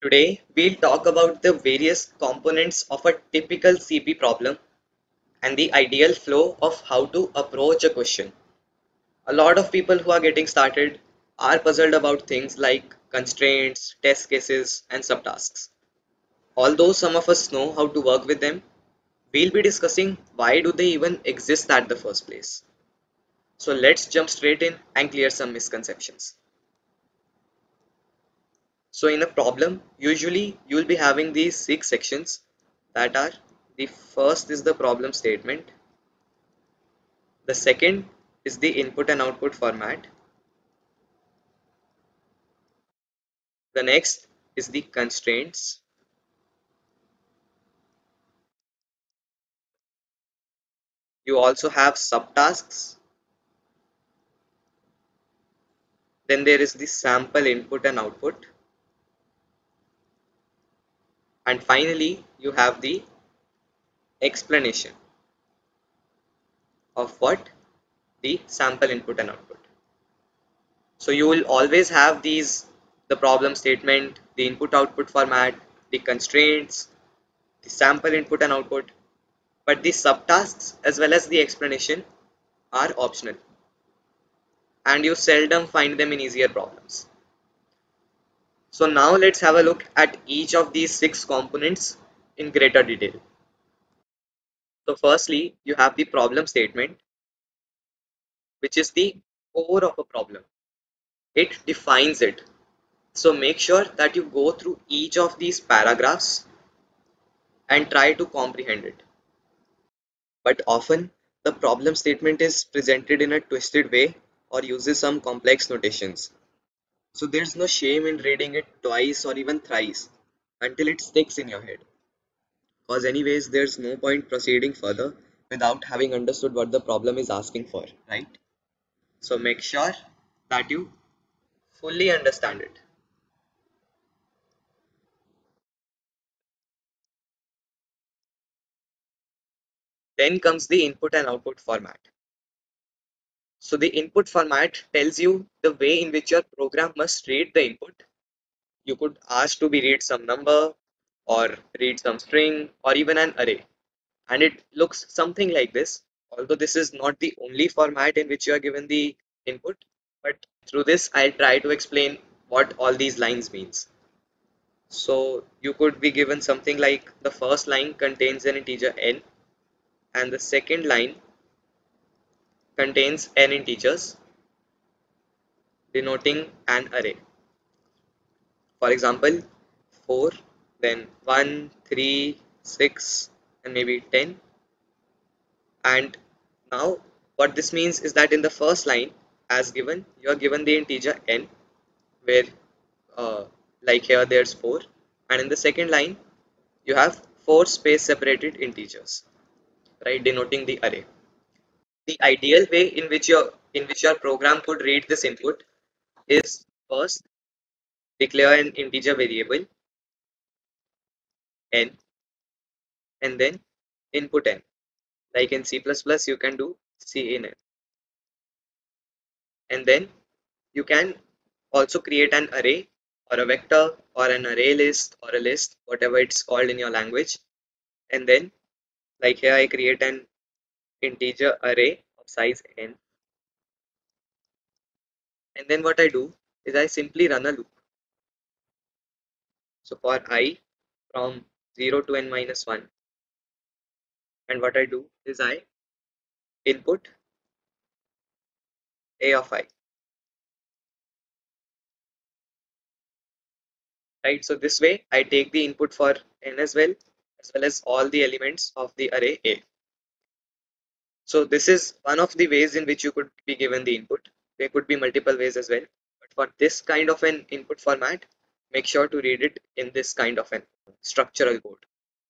Today, we'll talk about the various components of a typical CP problem and the ideal flow of how to approach a question. A lot of people who are getting started are puzzled about things like constraints, test cases, and subtasks. Although some of us know how to work with them, we'll be discussing why do they even exist at the first place. So let's jump straight in and clear some misconceptions. So in a problem, usually you'll be having these six sections that are: the first is the problem statement, the second is the input and output format, the next is the constraints, you also have subtasks, then there is the sample input and output, and finally you have the explanation of what the sample input and output. So you will always have these: the problem statement, the input output format, the constraints, the sample input and output, but the subtasks as well as the explanation are optional and you seldom find them in easier problems. So now let's have a look at each of these six components in greater detail. So firstly, you have the problem statement, which is the core of a problem. It defines it. So make sure that you go through each of these paragraphs and try to comprehend it. But often the problem statement is presented in a twisted way or uses some complex notations. So there's no shame in reading it twice or even thrice until it sticks in your head. Because anyways, there's no point proceeding further without having understood what the problem is asking for, right? So make sure that you fully understand it. Then comes the input and output format. So the input format tells you the way in which your program must read the input. You could ask to be read some number or read some string or even an array. And it looks something like this. Although this is not the only format in which you are given the input, but through this I'll try to explain what all these lines means. So you could be given something like the first line contains an integer n and the second line contains n integers denoting an array. For example, 4, then 1, 3, 6, and maybe 10. And now what this means is that in the first line, as given, you are given the integer n, where uh, like here there's 4, and in the second line you have 4 space separated integers, right, denoting the array. The ideal way in which your program could read this input is: first declare an integer variable n and then input n. Like in C++, you can do cin n, and then you can also create an array or a vector or an array list or a list, whatever it's called in your language. And then, like here, I create an integer array of size n. And then what I do is I simply run a loop. So for I from 0 to n minus 1, and what I do is I input a of I, right? So this way I take the input for n as well as all the elements of the array a. So this is one of the ways in which you could be given the input. There could be multiple ways as well. But for this kind of an input format, make sure to read it in this kind of an structural code.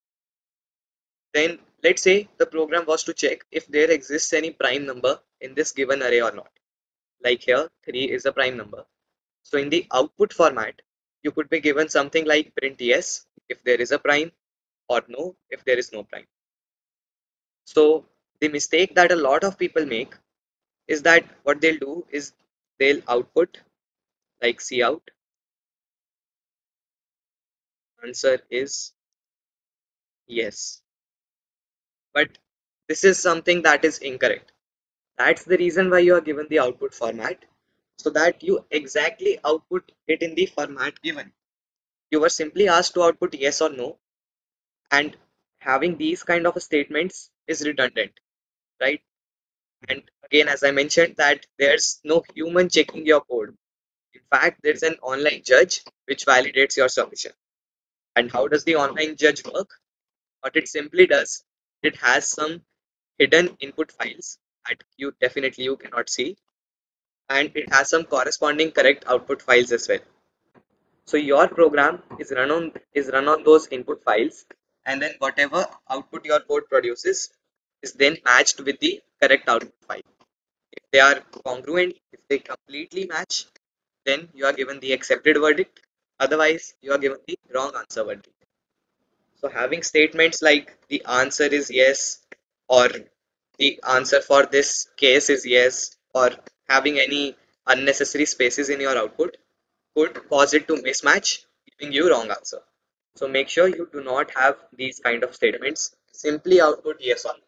Then let's say the program was to check if there exists any prime number in this given array or not. Like here, 3 is a prime number. So in the output format, you could be given something like print yes if there is a prime or no if there is no prime. So the mistake that a lot of people make is that what they'll do is they'll output like cout Answer is yes. But this is something that is incorrect. That's the reason why you are given the output format, so that you exactly output it in the format given. You were simply asked to output yes or no, and having these kind of statements is redundant, right? And again, as I mentioned, that there's no human checking your code. In fact, there's an online judge which validates your submission. And how does the online judge work? What it simply does, it has some hidden input files that you cannot see, and it has some corresponding correct output files as well. So your program is run on those input files, and then whatever output your code produces is then matched with the correct output file. If they are congruent, if they completely match, then you are given the accepted verdict. Otherwise, you are given the wrong answer verdict. So having statements like the answer is yes, or the answer for this case is yes, or having any unnecessary spaces in your output could cause it to mismatch, giving you wrong answer. So make sure you do not have these kind of statements. Simply output yes or no.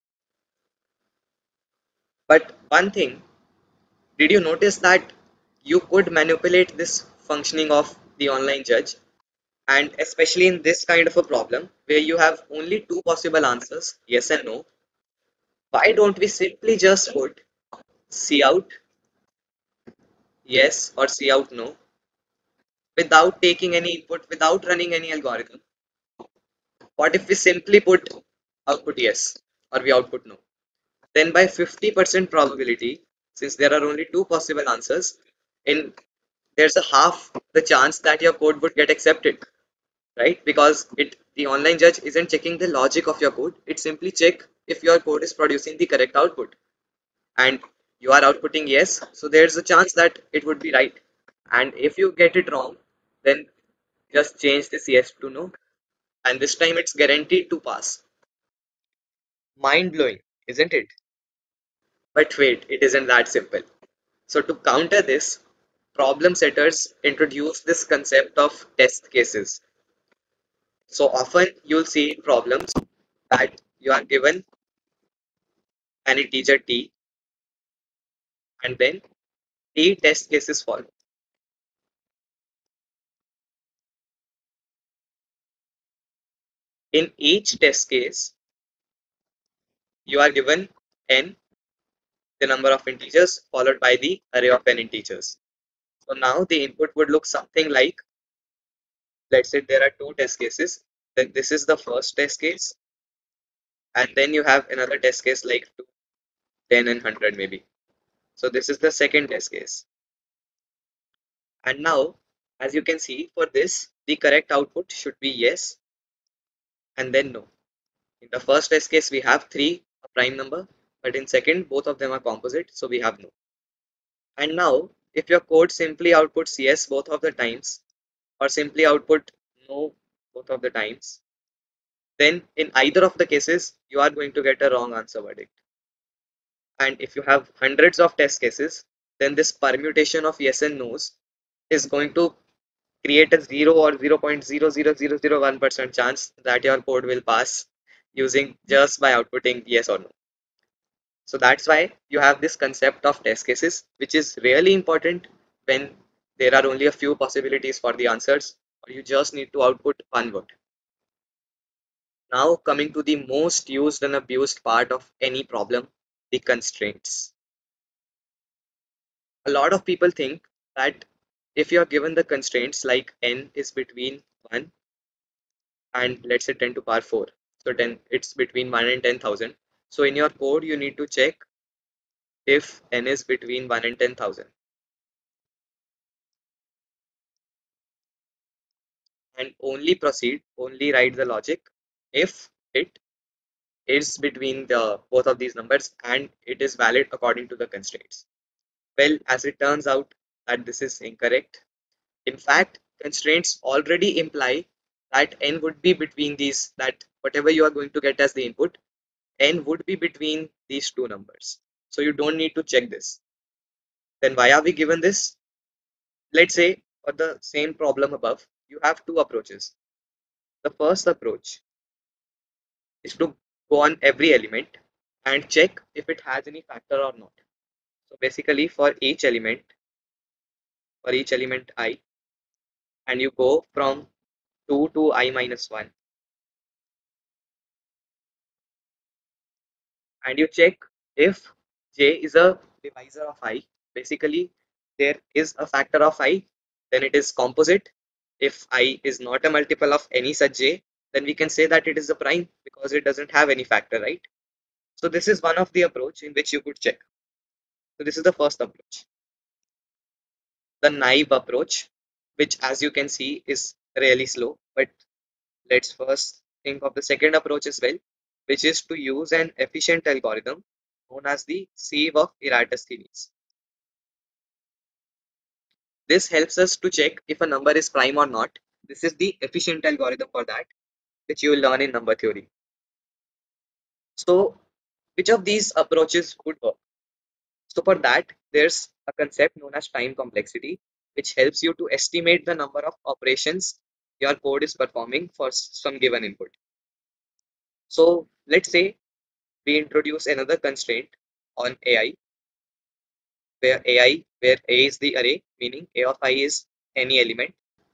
But one thing, did you notice that you could manipulate this functioning of the online judge? And especially in this kind of a problem where you have only two possible answers, yes and no, why don't we simply just put C out yes or C out no without taking any input, without running any algorithm? What if we simply put output yes or we output no? Then by 50% probability, since there are only two possible answers, in there's a half the chance that your code would get accepted, right? Because the online judge isn't checking the logic of your code. It simply check if your code is producing the correct output, and you are outputting yes, so there's a chance that it would be right. And if you get it wrong, then just change this yes to no, and this time it's guaranteed to pass. Mind blowing, isn't it? But wait, it isn't that simple. So to counter this, problem setters introduce this concept of test cases. So often you'll see in problems that you are given an integer t, and then t test cases follow. In each test case, you are given n, the number of integers, followed by the array of n integers. So now the input would look something like, let's say there are two test cases, then this is the first test case, and then you have another test case like 2, 10 and 100 maybe. So this is the second test case. And now, as you can see, for this, the correct output should be yes and then no. In the first test case, we have 3, a prime number, but in second, both of them are composite, so we have no. And now, if your code simply outputs yes both of the times, or simply output no both of the times, then in either of the cases, you are going to get a wrong answer verdict. And if you have hundreds of test cases, then this permutation of yes and no's is going to create a 0 or 0.00001% chance that your code will pass using just by outputting yes or no. So that's why you have this concept of test cases, which is really important when there are only a few possibilities for the answers, or you just need to output one word. Now coming to the most used and abused part of any problem, the constraints. A lot of people think that if you are given the constraints like n is between 1 and let's say 10 to power 4, so 10 it's between 1 and 10,000, so in your code you need to check if n is between 1 and 10,000, and only write the logic if it is between the both of these numbers and it is valid according to the constraints. Well, as it turns out that this is incorrect. In fact, constraints already imply that n would be between these, that whatever you are going to get as the input, n would be between these two numbers. So you don't need to check this. Then why are we given this? Let's say for the same problem above, you have two approaches. The first approach is to go on every element and check if it has any factor or not. So basically for each element I, and you go from 2 to I minus 1, and you check if j is a divisor of I. Basically, there is a factor of I, then it is composite. If I is not a multiple of any such j, then we can say that it is a prime because it doesn't have any factor, right? So this is one of the approach in which you could check. So this is the first approach. The naive approach, which as you can see is really slow, but let's first think of the second approach as well, which is to use an efficient algorithm known as the sieve of Eratosthenes. This helps us to check if a number is prime or not. This is the efficient algorithm for that, which you will learn in number theory. So, which of these approaches would work? So, for that, there's a concept known as time complexity, which helps you to estimate the number of operations your code is performing for some given input. So, let's say we introduce another constraint on AI, where A is the array, meaning A of I is any element.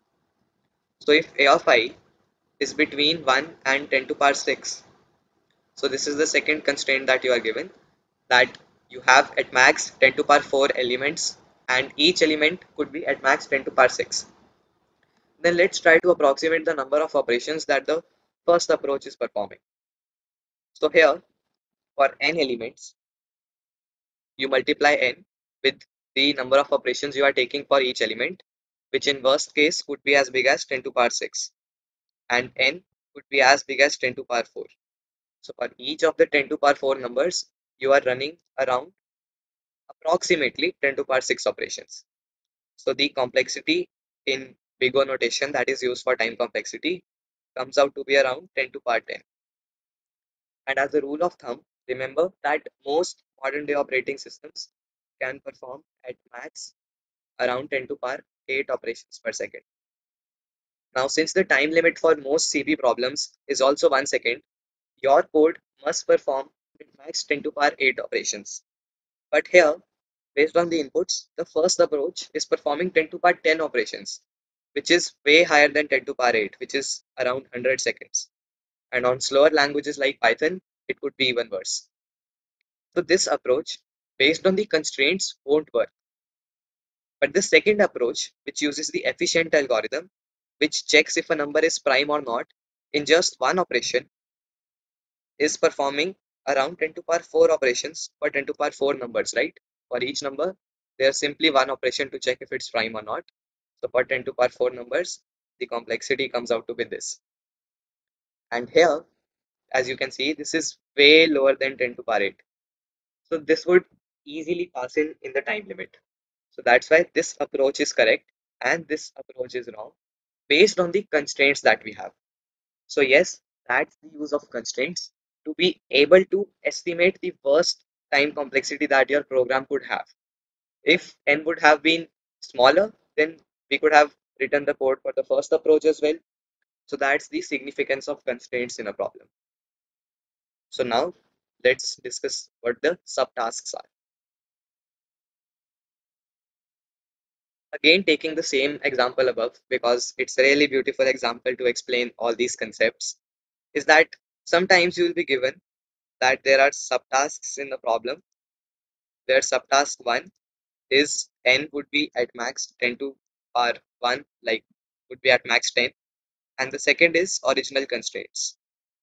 So, if A of I is between 1 and 10 to power 6. So this is the second constraint that you are given, that you have at max 10 to power 4 elements and each element could be at max 10 to power 6. Then let's try to approximate the number of operations that the first approach is performing. So here for n elements, you multiply n with the number of operations you are taking for each element, which in worst case would be as big as 10 to power 6 and n would be as big as 10 to power 4. So for each of the 10 to power 4 numbers, you are running around approximately 10 to power 6 operations. So the complexity in big O notation that is used for time complexity comes out to be around 10 to power 10. And as a rule of thumb, remember that most modern day operating systems can perform at max around 10 to power 8 operations per second. Now, since the time limit for most CP problems is also 1 second, your code must perform at max 10 to power 8 operations. But here, based on the inputs, the first approach is performing 10 to power 10 operations, which is way higher than 10 to power 8, which is around 100 seconds. And on slower languages like Python, it could be even worse. So this approach, based on the constraints, won't work. But the second approach, which uses the efficient algorithm, which checks if a number is prime or not in just one operation, is performing around 10 to power 4 operations for 10 to power 4 numbers, right? For each number, there's simply one operation to check if it's prime or not. So for 10 to power 4 numbers, the complexity comes out to be this. And here, as you can see, this is way lower than 10 to power 8. So this would easily pass in the time limit. So that's why this approach is correct and this approach is wrong based on the constraints that we have. So yes, that's the use of constraints to be able to estimate the worst time complexity that your program could have. If n would have been smaller, then we could have written the code for the first approach as well. So that's the significance of constraints in a problem. So now let's discuss what the subtasks are. Again, taking the same example above because it's a really beautiful example to explain all these concepts, is that sometimes you will be given that there are subtasks in the problem where subtask 1 is n would be at max 10 to power 1, like would be at max 10, and the second is original constraints.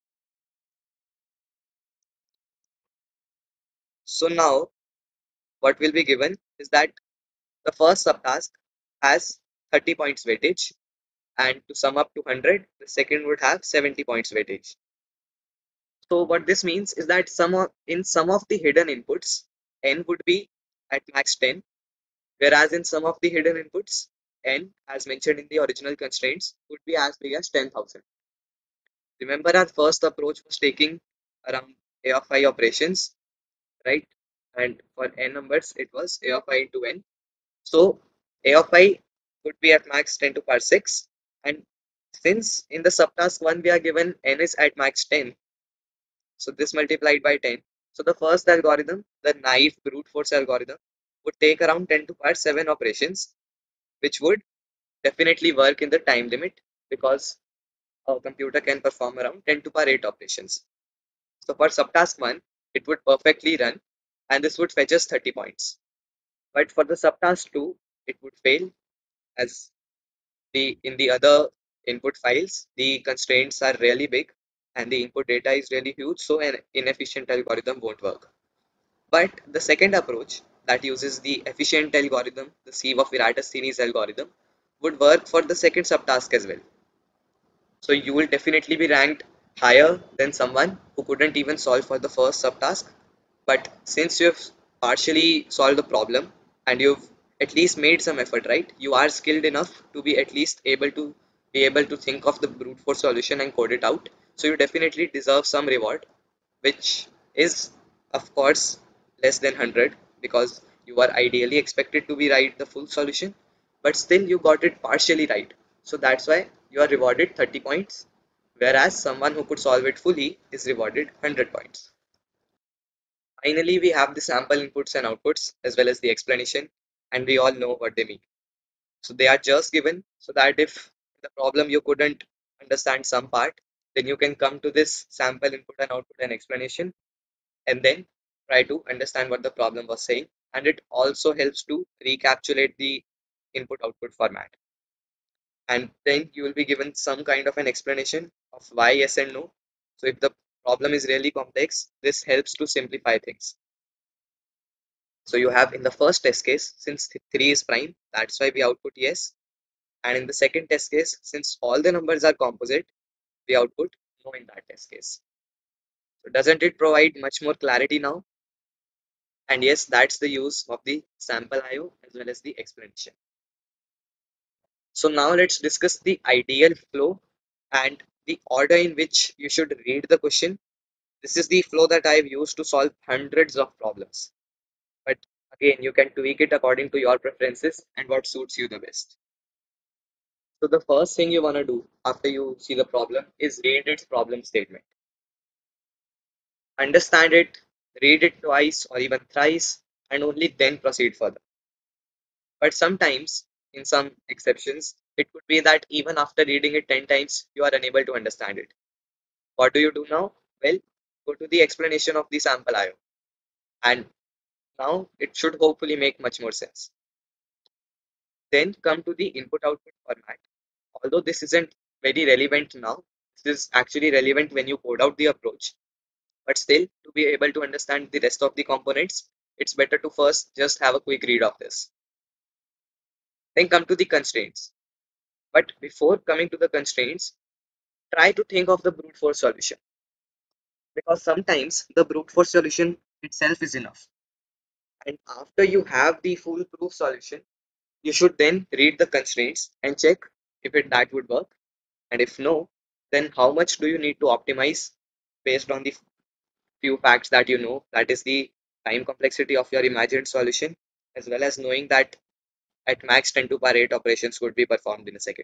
So now what will be given is that the first subtask has 30 points weightage, and to sum up to 100, the second would have 70 points weightage. So what this means is that in some of the hidden inputs, n would be at max 10, whereas in some of the hidden inputs, n, as mentioned in the original constraints, would be as big as 10,000. Remember, our first approach was taking around a of I operations, right? And for n numbers, it was a of I into n. So a of I would be at max 10 to power 6, and Since in the subtask 1 we are given n is at max 10, so this multiplied by 10. So the first algorithm, the naive brute force algorithm, would take around 10 to power 7 operations, which would definitely work in the time limit because a computer can perform around 10 to power 8 operations. So for subtask 1, it would perfectly run and this would fetch us 30 points. But for the subtask 2, it would fail as the in the other input files, the constraints are really big and the input data is really huge, so an inefficient algorithm won't work. But the second approach that uses the efficient algorithm, the sieve of Eratosthenes algorithm, would work for the second subtask as well. So you will definitely be ranked higher than someone who couldn't even solve for the first subtask. But since you have partially solved the problem and you've at least made some effort, right? You are skilled enough to be at least able to think of the brute force solution and code it out. So you definitely deserve some reward, which is of course less than 100 because you are ideally expected to be right the full solution, but still you got it partially right. So that's why you are rewarded 30 points, whereas someone who could solve it fully is rewarded 100 points. Finally, we have the sample inputs and outputs as well as the explanation, and we all know what they mean. So they are just given so that if the problem you couldn't understand some part, then you can come to this sample input and output and explanation and then try to understand what the problem was saying. And it also helps to recapitulate the input output format. And then you will be given some kind of an explanation of why yes and no. So if the problem is really complex, this helps to simplify things. So you have in the first test case, since 3 is prime, that's why we output yes. And in the second test case, since all the numbers are composite, we output no in that test case. So doesn't it provide much more clarity now? And yes, that's the use of the sample IO as well as the explanation. So now let's discuss the ideal flow and the order in which you should read the question. This is the flow that I've used to solve hundreds of problems. But again, you can tweak it according to your preferences and what suits you the best. So the first thing you want to do after you see the problem is read its problem statement. Understand it, read it twice or even thrice, and only then proceed further. But sometimes, in some exceptions, it could be that even after reading it 10 times, you are unable to understand it. What do you do now? Well, go to the explanation of the sample IO, and now it should hopefully make much more sense. Then come to the input output format. Although this isn't very relevant now, this is actually relevant when you code out the approach. But still, to be able to understand the rest of the components, it's better to first just have a quick read of this. Then come to the constraints. But before coming to the constraints, try to think of the brute force solution because sometimes the brute force solution itself is enough. And after you have the foolproof solution, you should then read the constraints and check if that would work. And if no, then how much do you need to optimize based on the few facts that you know, that is the time complexity of your imagined solution, as well as knowing that at max 10 to power 8 operations could be performed in a second.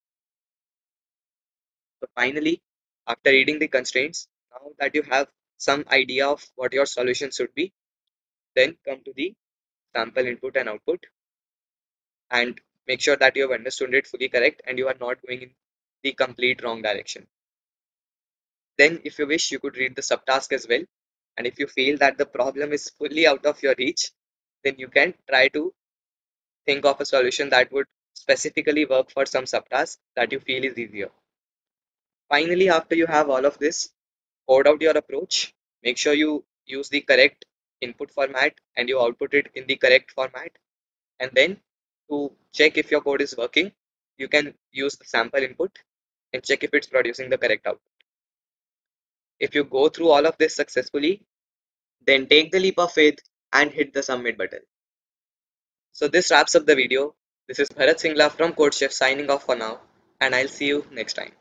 So finally, after reading the constraints, now that you have some idea of what your solution should be, then come to the sample input and output and make sure that you have understood it fully correct and you are not going in the complete wrong direction. Then, if you wish, you could read the subtask as well. And if you feel that the problem is fully out of your reach, then you can try to think of a solution that would specifically work for some subtask that you feel is easier. Finally, after you have all of this, code out your approach. Make sure you use the correct input format and you output it in the correct format. And then to check if your code is working, you can use the sample input and check if it's producing the correct output. If you go through all of this successfully, then take the leap of faith and hit the submit button. So this wraps up the video. This is Bharat Singla from CodeChef signing off for now, and I'll see you next time.